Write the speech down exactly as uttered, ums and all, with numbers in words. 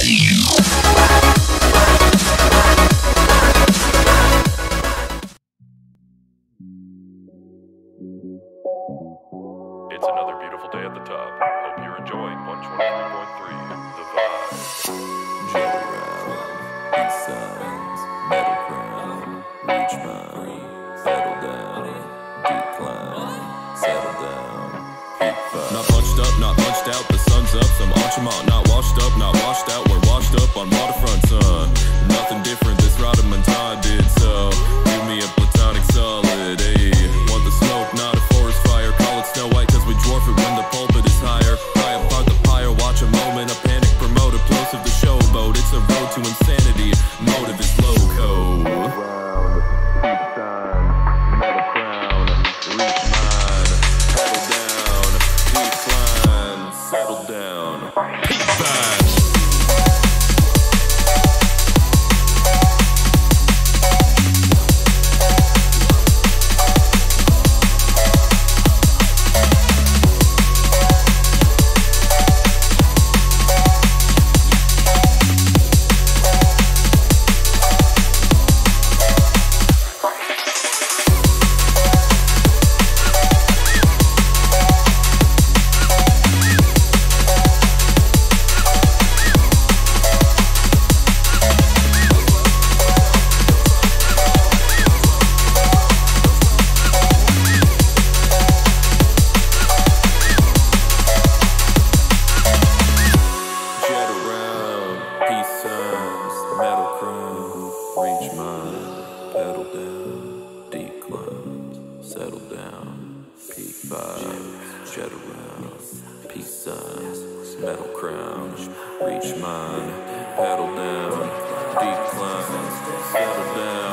It's another beautiful day at the top. Hope you're enjoying one twenty-three point three, The Vibe. Jet around, east signs, metal crown, reach mine, settle down, decline, settle down, peak five. Not bunched up, not bunched out, the sun's up, some Archimont. Not washed up, not washed out, we're washed up on waterfront, son. Nothing different, this Radamantai did so. Give me a platonic solid, ayy. Want the smoke, not a forest fire. Call it Snow White cause we dwarf it when the pulpit is higher. Pry apart the pyre, watch a moment, a panic promote a plosive the showboat. It's a road to insanity, motive is loco. Round, peace sign, metal crown, reach mine, pedal down, decline, settle down, peak five. Jet around, peace signs, metal crown, reach mine, pedal down, decline, settle down.